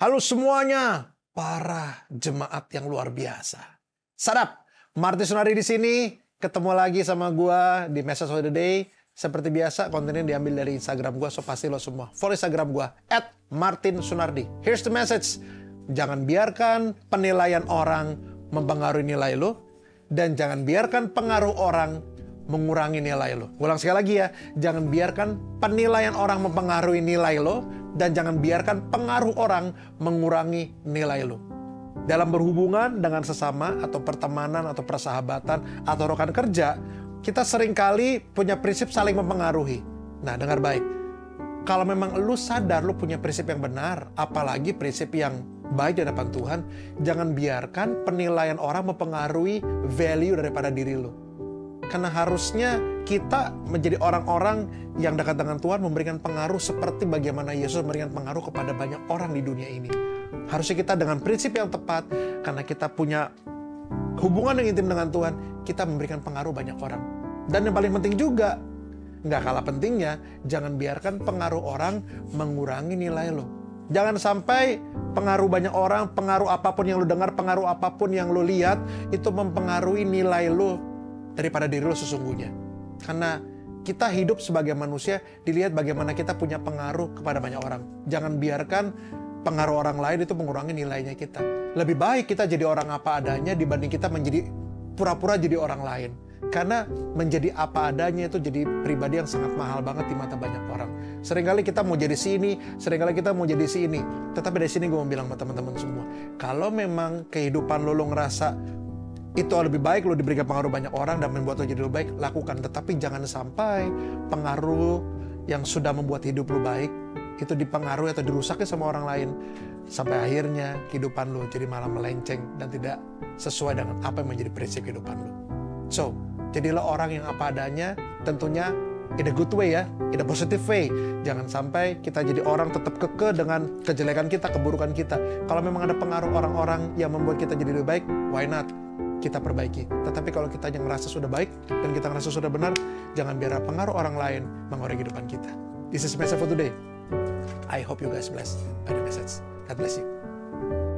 Halo semuanya, para jemaat yang luar biasa. Sadap, Martin Sunardi di sini. Ketemu lagi sama gua di Message of the Day. Seperti biasa, kontennya diambil dari Instagram gua, so pasti lo semua follow Instagram gua @martinsunardi. Here's the message. Jangan biarkan penilaian orang mempengaruhi nilai lo, dan jangan biarkan pengaruh orang mengurangi nilai lo. Ulang sekali lagi ya, jangan biarkan penilaian orang mempengaruhi nilai lo, dan jangan biarkan pengaruh orang mengurangi nilai lo. Dalam berhubungan dengan sesama, atau pertemanan, atau persahabatan, atau rekan kerja, kita seringkali punya prinsip saling mempengaruhi. Nah, dengar baik. Kalau memang lu sadar lu punya prinsip yang benar, apalagi prinsip yang baik di hadapan Tuhan, jangan biarkan penilaian orang mempengaruhi value daripada diri lu. Karena harusnya kita menjadi orang-orang yang dekat dengan Tuhan, memberikan pengaruh seperti bagaimana Yesus memberikan pengaruh kepada banyak orang di dunia ini. Harusnya kita dengan prinsip yang tepat, karena kita punya hubungan yang intim dengan Tuhan, kita memberikan pengaruh banyak orang. Dan yang paling penting juga, nggak kalah pentingnya, jangan biarkan pengaruh orang mengurangi nilai lo. Jangan sampai pengaruh banyak orang, pengaruh apapun yang lo dengar, pengaruh apapun yang lo lihat, itu mempengaruhi nilai lo daripada diri lo sesungguhnya. Karena kita hidup sebagai manusia dilihat bagaimana kita punya pengaruh kepada banyak orang. Jangan biarkan pengaruh orang lain itu mengurangi nilainya kita. Lebih baik kita jadi orang apa adanya dibanding kita menjadi pura-pura jadi orang lain. Karena menjadi apa adanya itu jadi pribadi yang sangat mahal banget di mata banyak orang. Seringkali kita mau jadi sini, seringkali kita mau jadi sini. Tetapi dari sini gue mau bilang sama teman-teman semua, kalau memang kehidupan lo ngerasa itu lebih baik lo diberikan pengaruh banyak orang dan membuat lo jadi lebih baik, lakukan. Tetapi jangan sampai pengaruh yang sudah membuat hidup lo baik itu dipengaruhi atau dirusaknya sama orang lain, sampai akhirnya kehidupan lo jadi malah melenceng dan tidak sesuai dengan apa yang menjadi prinsip kehidupan lo. So, jadilah orang yang apa adanya, tentunya in a good way ya, in a positive way. Jangan sampai kita jadi orang tetap kekeh dengan kejelekan kita, keburukan kita. Kalau memang ada pengaruh orang-orang yang membuat kita jadi lebih baik, why not? Kita perbaiki. Tetapi kalau kita yang merasa sudah baik dan kita merasa sudah benar, jangan biarkan pengaruh orang lain mengoreksi kehidupan kita. This is message for today. I hope you guys blessed by the message. God bless you.